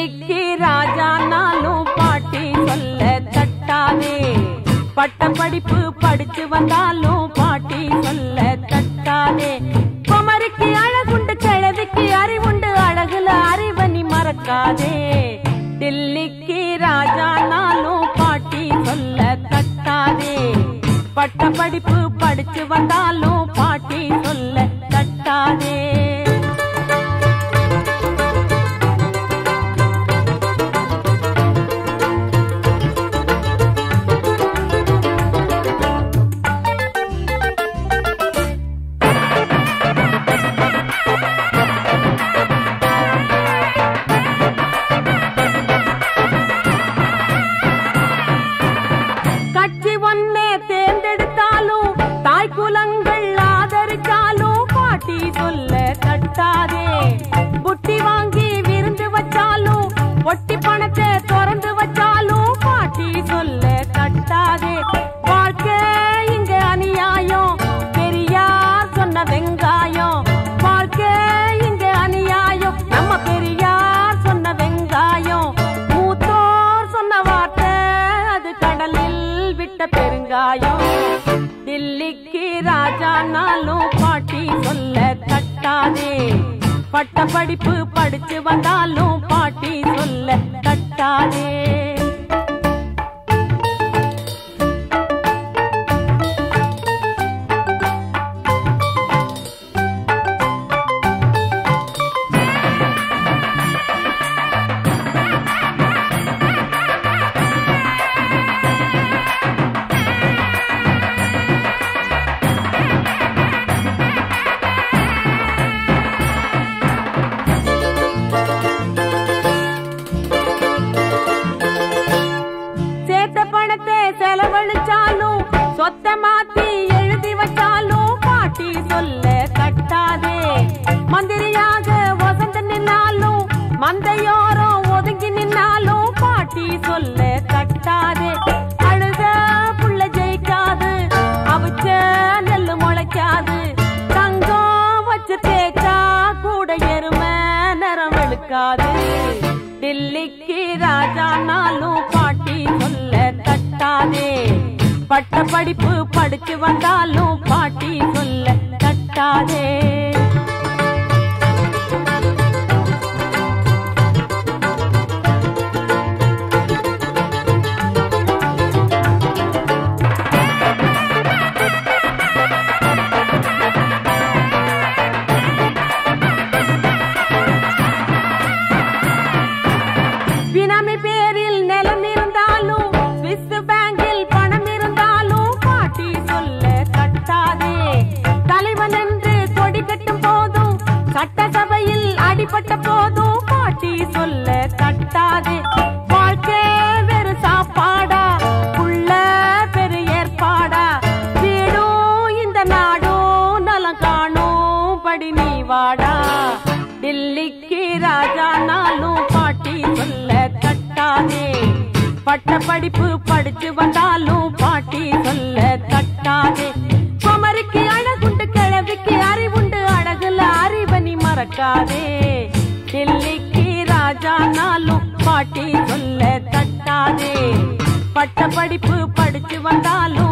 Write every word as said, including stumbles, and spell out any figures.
டில்லிக்கு ராஜானாலும் பாட்டி சொல்ல தட்டாதே. பட்ட படிப்பு படிச்சு வந்தாலும் பாட்டி சொல்ல தட்டாதே. குமரிக்கு அழகுண்டு கிழவிக்கு அறிவுண்டு அழகுல அறிவனி மறக்காதே. டில்லிக்கு ராஜானாலும் பாட்டி சொல்ல தட்டாதே. பட்ட படிப்பு படிச்சு வந்தாலும் பாட்டி சொல்ல தட்டாதே. கட்சி ஒன்னே தேர்ந்தெடுத்தாலும் தாய் குலங்கள் ஆதரிச்சாலும் பாட்டி சொல்ல தட்டாதே. புட்டி வாங்கி விருந்து வச்சாலும் ஒட்டி பணத்தை திறந்து வச்சாலும் பாட்டி சொல்ல தட்டாதே. வாழ்க்கை இங்க அநியாயம் பெரியார் சொன்ன வெங்காயம். வாழ்க்கை இங்க அநியாயம் நம்ம பெரியார் சொன்ன வெங்காயம். மூத்தோர் சொன்ன வார்த்தை அது கடலில் விட்ட பெருங்காயம். டில்லிக்கு ராஜானாலும் பாட்டி சொல்ல தட்டாதே. பட்ட படிப்பு படிச்சு வந்தாலும் பாட்டி சொல்ல தட்டாதே. செலவழிச்சாலும் சொத்த மாத்தி எழுதி வச்சாலும் பாட்டி சொல்ல தட்டாதே. மந்திரியாக வசந்த நின்னாலும் மந்தையோரம் ஒதுங்கி நின்னாலும் பாட்டி சொல்ல தட்டாதே. அழுத புள்ள ஜெயிக்காது அவிச்ச நெல்லு முளைக்காது. தங்கம் வச்சு தேய்ச்சா கூட எருமை நிறம் வெளுக்காது. டில்லிக்கு ராஜானாலும் பாட்டி சொல்ல தட்டாதே. பட்ட படிப்பு படிச்சு வந்தாலும் பாட்டி சொல்ல தட்டாதே. பினாமி பேரில் நிலம் இருந்தாலும் ஸ்விஸ் பேங்கில் பணம் இருந்தாலும் பாட்டி சொல்ல தட்டாதே. தலைவன் என்று கொடி கட்டும் போதும் சட்டசபையில் அடிபட்ட போதும் பாட்டி சொல்ல தட்டாதே. வாழ்க்கை வெறு சாப்பாடா உள்ள பெரு ஏற்பாடா. வீடும் இந்த நாடும் நலம் காணும் படி நீ வாடா. டில்லிக்கு ராஜானாலும் பாட்டி சொல்ல தட்டாதே. பட்ட படிப்பு படிச்சு வந்தாலும் பாட்டி சொல்ல தட்டாதே. குமரிக்கு அழகுண்டு கிழவிக்கு அறிவுண்டு அழகுல அறிவனி மறக்காதே. டில்லிக்கு ராஜானாலும் பாட்டி சொல்ல தட்டாதே. பட்ட படிப்பு படிச்சு வந்தாலும்